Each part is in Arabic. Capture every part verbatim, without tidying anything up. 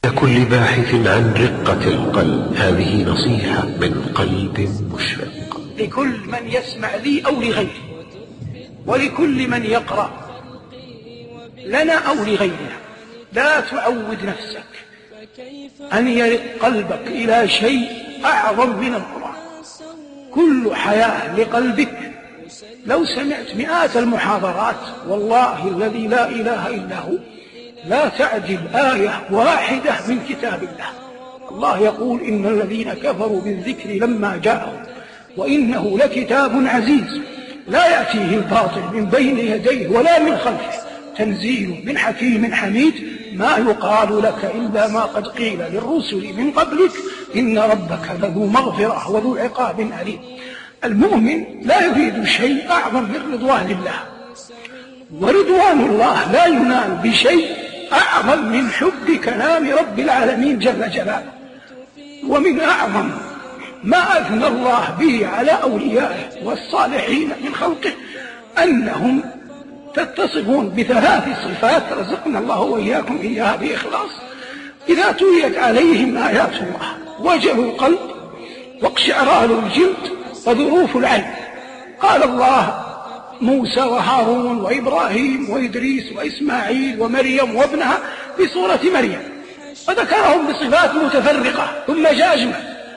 لكل باحث عن رقة القلب هذه نصيحة من قلب مشفق. لكل من يسمع لي أو لغيري، ولكل من يقرأ لنا أو لغيرنا، لا تعود نفسك أن يرق قلبك إلى شيء أعظم من القرآن. كل حياة لقلبك. لو سمعت مئات المحاضرات والله الذي لا إله إلا هو لا تعدل آية واحدة من كتاب الله. الله يقول: إن الذين كفروا بالذكر لما جاءهم وإنه لكتاب عزيز لا يأتيه الباطل من بين يديه ولا من خلفه تنزيل من حكيم حميد. ما يقال لك إلا ما قد قيل للرسل من قبلك إن ربك لذو مغفرة وذو عقاب أليم. المؤمن لا يريد شيء أعظم من رضوان الله، ورضوان الله لا ينال بشيء أعظم من حب كلام رب العالمين جل جلاله. ومن أعظم ما أثنى الله به على أوليائه والصالحين من خلقه أنهم تتصفون بثلاث صفات رزقنا الله وإياكم إياها بإخلاص. إذا تليت عليهم آيات الله وجلوا القلب واقشعرار الجلد وذروف العين. قال الله: موسى وهارون وإبراهيم وإدريس وإسماعيل ومريم وابنها في سورة مريم، وذكرهم بصفات متفرقة ثم جاء أجمل.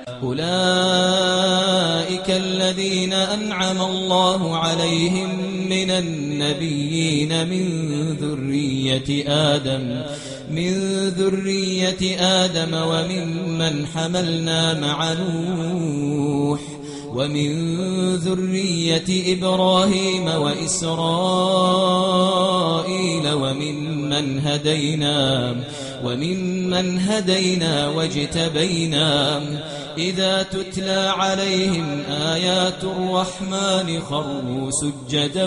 أولئك الذين أنعم الله عليهم من النبيين من ذرية آدم من ذرية آدم وممن حملنا مع نوح ومن ذرية إبراهيم وإسرائيل وممن هدينا وممن هدينا واجتبينا إذا تتلى عليهم آيات الرحمن خروا سجدا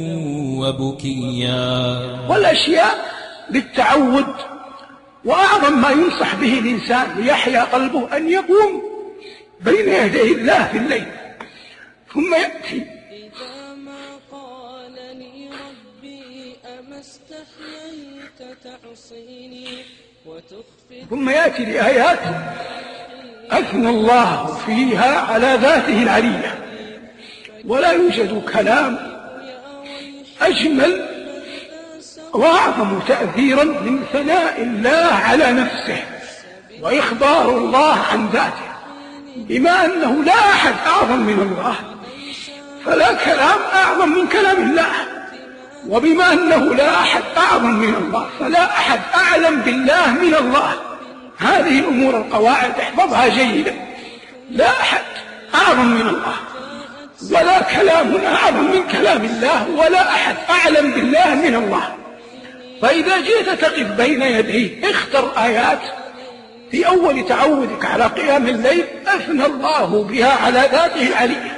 وبكيا. والأشياء بالتعود. وأعظم ما ينصح به الإنسان ليحيا قلبه أن يقوم بين يدي الله في الليل ثم يأتي ثم يأتي لآيات أثنى الله فيها على ذاته العلية. ولا يوجد كلام أجمل وأعظم تأثيرا من ثناء الله على نفسه وإخبار الله عن ذاته. بما أنه لا أحد أعظم من الله فلا كلام أعظم من كلام الله، وبما أنه لا أحد أعظم من الله فلا أحد أعلم بالله من الله. هذه الأمور القواعد احفظها جيدا. لا أحد أعظم من الله، ولا كلام أعظم من كلام الله، ولا أحد أعلم بالله من الله. فإذا جئت تقف بين يديه اختر آيات في أول تعودك على قيام الليل أثنى الله بها على ذاته العلية،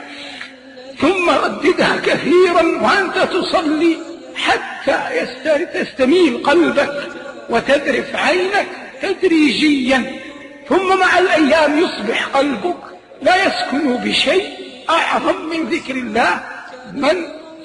ثم رددها كثيرا وأنت تصلي حتى تستميل قلبك وتذرف عينك تدريجيا. ثم مع الأيام يصبح قلبك لا يسكن بشيء أعظم من ذكر الله. من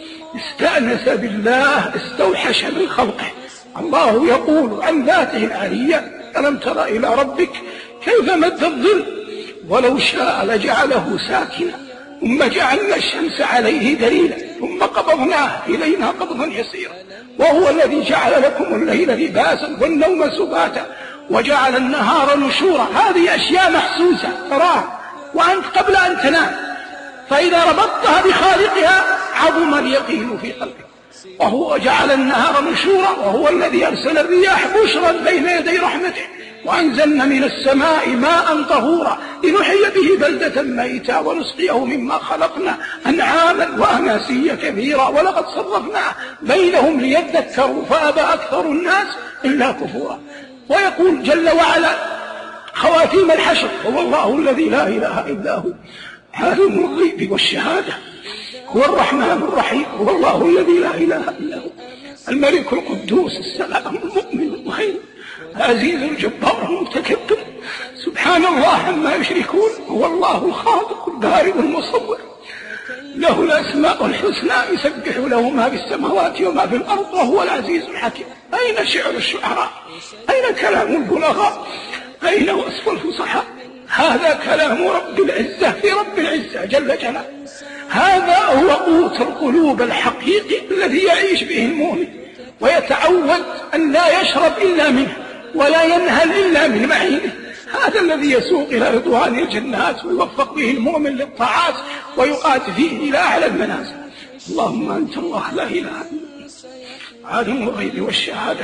استأنس بالله استوحش من خلقه. الله يقول عن ذاته العلية: ألم تر إلى ربك كيف مد الظل ولو شاء لجعله ساكنا ثم جعلنا الشمس عليه دليلا ثم قبضناه إلينا قبضا يسيرا وهو الذي جعل لكم الليل لباسا والنوم سباتا وجعل النهار نشورا. هذه أشياء محسوسة تراها وأنت قبل أن تنام، فإذا ربطتها بخالقها عظم اليقين في قلبك. وهو جعل النهار نشورا وهو الذي أرسل الرياح بشرا بين يدي رحمته وأنزلنا من السماء ماء طهورا لنحيي به بلدة ميتا ونسقيه مما خلقنا أنعاما وأناسيا كثيرا ولقد صرفنا بينهم ليذكروا فأبى أكثر الناس إلا كفورا. ويقول جل وعلا خواتيم الحشر: هو الله الذي لا إله إلا هو عالم الغيب والشهادة هو الرحمن الرحيم هو الله الذي لا إله إلا هو الملك القدوس السلام المؤمن المهيمن العزيز الجبار المتكبر سبحان الله عما يشركون. هو الله الخالق البارئ المصور له الأسماء الحسنى يسبح له ما في السماوات وما في الأرض وهو العزيز الحكيم. أين شعر الشعراء؟ أين كلام البلغاء؟ أين وصف الفصحاء؟ هذا كلام رب العزة في رب العزة جل جلاله. هذا هو قوت القلوب الحقيقي الذي يعيش به المؤمن، ويتعود أن لا يشرب إلا منه ولا ينهل إلا من معينه. هذا الذي يسوق إلى رضوان الجنات ويوفق به المؤمن للطاعات ويقاد فيه إلى أعلى المنازل. اللهم أنت الله لا إله إلا أنت عالم الغيب والشهادة،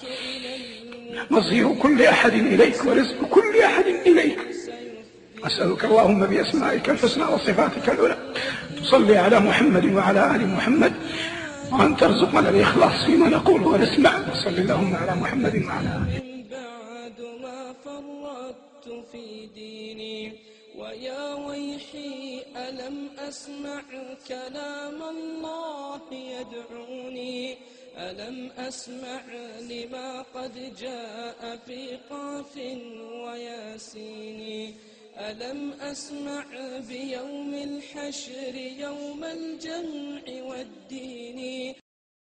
مصير كل أحد إليك ورزق كل أحد إليك. أسألك اللهم بأسمائك الحسنى وصفاتك العلى تصلي على محمد وعلى آل محمد، وأن ترزقنا الإخلاص فيما نقول ونسمع. وصلي اللهم على محمد وعلى آله. بعد ما فرطت في ديني ويا ويحي ألم أسمع كلام الله يدعوني، ألم أسمع لما قد جاء في قاف وياسين، ألم أسمع بيوم الحشر يوم الجمع والدين.